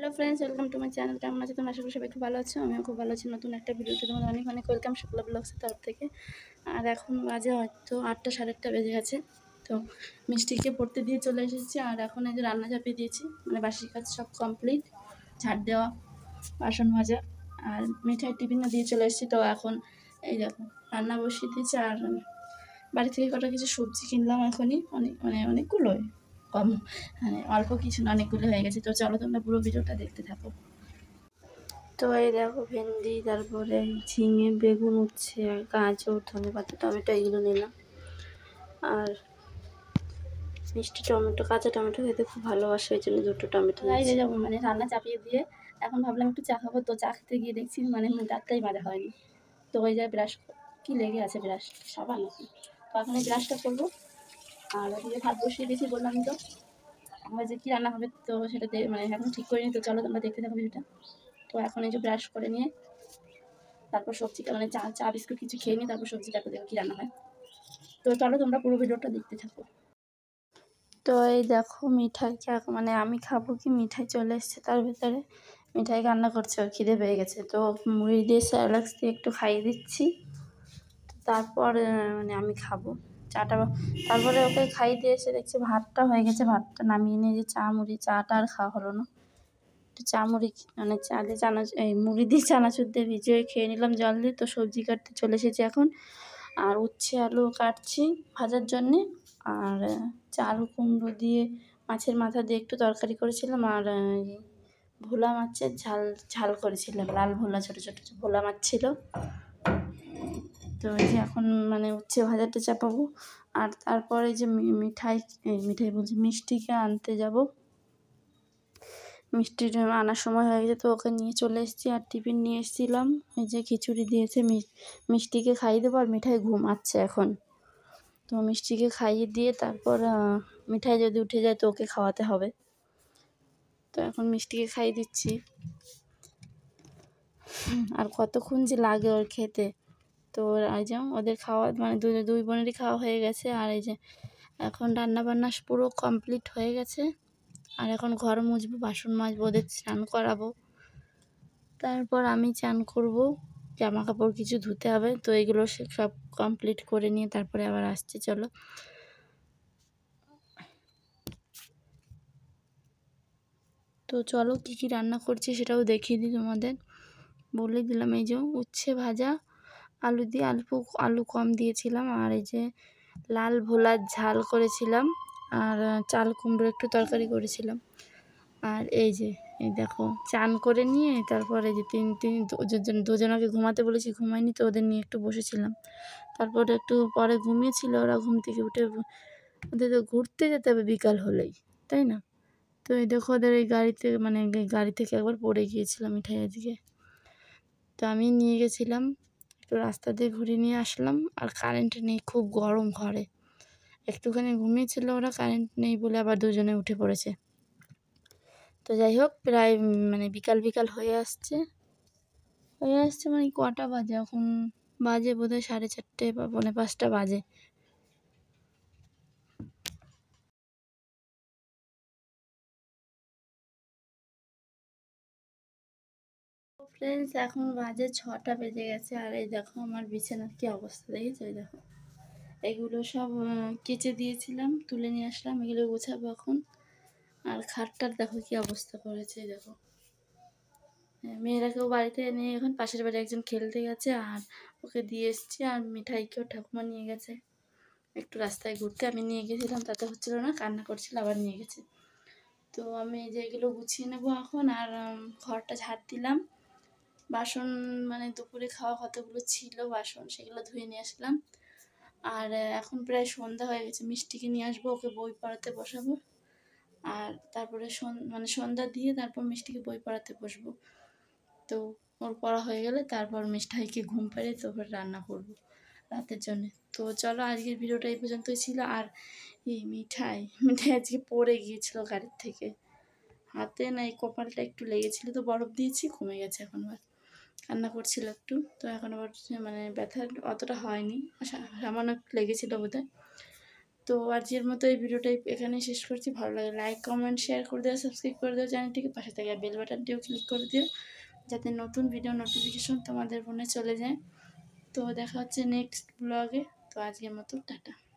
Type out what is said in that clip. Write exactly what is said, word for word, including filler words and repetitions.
Hello friends, welcome to my channel. কেমন আছো তোমরা? আশা করি সবাই খুব ভালো আছো। আমিও খুব ভালো আছি। নতুন একটা ভিডিওতে তোমাদের অনেক অনেক ওয়েলকাম শুক্লা ব্লগসের তরফ থেকে। আর এখন বাজে হয়তো আটটা সাড়ে আটটা বেজে গেছে। তো মিষ্টিকে পড়তে দিয়ে চলে এসেছি। আর এখন এই যে রান্না চাপিয়ে দিয়েছি, মানে বাসি কাজ সব কমপ্লিট, ঝাড় দেওয়া, বাসন মাজা আর মিঠাই টিফিনও দিয়ে চলে এসেছি। তো এখন এই দেখো রান্না বসিয়ে দিয়েছি। আর বাড়ি থেকে কটা কিছু সবজি কিনলাম এখনই, অনেক মানে অনেকগুলোই, কম মানে অল্প কিছু না, অনেকগুলো হয়ে গেছে। তো চলো তোমরা পুরো ভিডিওটা দেখতে থাকো। তো এই দেখো ভেন্ডি, তারপরে ঝিঙে, বেগুন, উচ্ছে, আর গাজর, ধনেপাতা, টমেটো এগুলো নিলাম। আর মিষ্টি টমেটো, কাঁচা টমেটো খেতে খুব ভালোবাসে, ওই জন্য দুটো টমেটো নিয়েছি। যাবো মানে রান্না চাপিয়ে দিয়ে এখন ভাবলাম একটু চা খাবো। তো চা খেতে গিয়ে দেখছি মানে দাঁতটাই মাজা হয়নি। তো ওই যায় ব্রাশ কি লেগে আছে, ব্রাশ সাবান নাকি। তো এখন এই ব্রাশটা করবো। আর ওদিকে ভাত বসিয়ে দিয়েছি, বললাম তো আমার যে কী রান্না হবে, তো সেটা মানে এখন ঠিক করিনি। তো চলো তোমরা দেখতে থাকো ভিডিওটা। তো এখন এই যে ব্রাশ করে নিয়ে তারপর সবজিটা মানে চা চা বিস্কুট কিছু খেয়ে নিয়ে তারপর সবজি তারপর দেখো কী রান্না হয়। তো চলো তোমরা পুরো ভিডিওটা দেখতে থাকো। তো এই দেখো মিঠাই মানে আমি খাবো কি, মিঠাই চলে এসছে তার ভিতরে। মিঠাই রান্না করছে, ওর খিদে পেয়ে গেছে। তো মুড়ি দিয়ে স্যালাক্স দিয়ে একটু খাইয়ে দিচ্ছি। তারপর মানে আমি খাবো চাটা। তারপরে ওকে খাইয়ে দিয়ে এসে দেখছি ভাতটা হয়ে গেছে, ভাতটা নামিয়ে নিয়ে যে চা মুড়ি, চাটা আর খাওয়া হলো না। একটু চা মুড়ি মানে চা দিয়ে চানাচুর, এই মুড়ি দিয়ে চানাচুর দিয়ে ভিজিয়ে খেয়ে নিলাম জল দিয়ে। তো সবজি কাটতে চলে এসেছি এখন। আর উচ্ছে আলু কাটছি ভাজার জন্যে। আর চাল কুমড়ো দিয়ে মাছের মাথা দিয়ে একটু তরকারি করেছিলাম। আর ভোলা মাছের ঝাল ঝাল করেছিলাম, লাল ভোলা, ছোটো ছোটো ভোলা মাছ ছিল। তো এই যে এখন মানে উচ্ছে ভাজাটা চাপাবো। আর তারপরে যে মিঠাই এই মিঠাই বলছি মিষ্টিকে আনতে যাব। মিষ্টির আনার সময় হয়ে গেছে, তো ওকে নিয়ে চলে এসেছি। আর টিফিন নিয়ে এসেছিলাম, এই যে খিচুড়ি দিয়েছে, মিষ্টিকে খাইয়ে দেবো। আর মিঠাই ঘুমাচ্ছে এখন। তো মিষ্টিকে খাইয়ে দিয়ে তারপর মিঠাই যদি উঠে যায় তো ওকে খাওয়াতে হবে। তো এখন মিষ্টিকে খাইয়ে দিচ্ছি। আর কতক্ষণ যে লাগে ওর খেতে। তো এই যে ওদের খাওয়া মানে দুই দুই বোনেরই খাওয়া হয়ে গেছে। আর এই যে এখন রান্নাবান্না পুরো কমপ্লিট হয়ে গেছে। আর এখন ঘর মুছবো, বাসন মাজবো, ওদের স্নান করাবো। তারপর আমি চান করব, জামা কাপড় কিছু ধুতে হবে। তো এগুলো সব কমপ্লিট করে নিয়ে তারপরে আবার আসছি। চলো তো চলো কী কী রান্না করছি সেটাও দেখিয়ে দিই তোমাদের, বলে দিলাম। এই যে উচ্ছে ভাজা, আলু দিয়ে আলু আলু কম দিয়েছিলাম। আর এই যে লাল ভোলার ঝাল করেছিলাম। আর চাল কুমড়ো একটু তরকারি করেছিলাম। আর এই যে এই দেখো চান করে নিয়ে তারপরে যে তিন তিন দুজনকে ঘুমাতে বলেছি, ঘুমায়নি। তো ওদের নিয়ে একটু বসেছিলাম। তারপরে একটু পরে ঘুমিয়েছিল ওরা, ঘুম থেকে উঠে ওদের তো ঘুরতে যেতে হবে বিকাল হলেই, তাই না? তো এই দেখো ওদের এই গাড়িতে মানে গাড়ি থেকে একবার পড়ে গিয়েছিলাম মিঠাই আজকে। তো আমি নিয়ে গেছিলাম, একটু রাস্তা দিয়ে ঘুরিয়ে নিয়ে আসলাম। আর কারেন্ট নেই, খুব গরম ঘরে। একটুখানি ঘুমিয়েছিল ওরা, কারেন্ট নেই বলে আবার দুজনে উঠে পড়েছে। তো যাই হোক প্রায় মানে বিকাল বিকাল হয়ে আসছে হয়ে আসছে মানে কটা বাজে এখন? বাজে বোধহয় সাড়ে চারটে বা পৌনে পাঁচটা বাজে। ফ্রেন্ডস এখন বাজে ছটা বেজে গেছে। আর এই দেখো আমার বিছানার কি অবস্থা, দেখেছো? এই দেখো এগুলো সব কেচে দিয়েছিলাম, তুলে নিয়ে আসলাম, এগুলো গোছাবো এখন। আর খাটটার দেখো কি অবস্থা করেছে, দেখো। মেয়েরাকেও বাড়িতে নিয়ে এখন পাশের বাড়ি একজন খেলতে গেছে। আর ওকে দিয়ে এসছি। আর মিঠাইকেও ঠাকুমা নিয়ে গেছে একটু রাস্তায় ঘুরতে। আমি নিয়ে গেছিলাম, তাতে হচ্ছিল না, কান্না করছিল, আবার নিয়ে গেছে। তো আমি এই যে এগুলো গুছিয়ে নেবো এখন। আর ঘরটা ঝাড় দিলাম, বাসন মানে দুপুরে খাওয়া কতগুলো ছিল বাসন, সেগুলো ধুয়ে নিয়ে আসলাম। আর এখন প্রায় সন্ধ্যা হয়ে গেছে, মিষ্টিকে নিয়ে আসবো, ওকে বই পড়াতে বসাবো। আর তারপরে মানে সন্ধ্যা দিয়ে তারপর মিষ্টিকে বই পড়াতে বসবো। তো ওর পড়া হয়ে গেলে তারপর মিষ্টাইকে ঘুম পাড়িয়ে তারপর রান্না করবো রাতের জন্য। তো চলো আজকের ভিডিওটা এই পর্যন্তই ছিল। আর এই মিঠাই মিঠাই আজকে পড়ে গিয়েছিল গাড়ির থেকে, হাতে না এই কপালটা একটু লেগেছিলো, তো বরফ দিয়েছি, কমে গেছে এখন। আবার কান্না করছিল একটু, তো এখন আবার মানে ব্যথা অতটা হয়নি, সামান্য একটু লেগেছিলো বোধহয়। তো আজকের মতো এই ভিডিওটা এখানেই শেষ করছি। ভালো লাগে লাইক কমেন্ট শেয়ার করে দিও, সাবস্ক্রাইব করে দিও চ্যানেলটিকে, পাশে থাকা বেল বাটনটিও ক্লিক করে দিও যাতে নতুন ভিডিও নোটিফিকেশন তোমাদের ফোনে চলে যায়। তো দেখা হচ্ছে নেক্সট ব্লগে। তো আজকের মতো টাটা।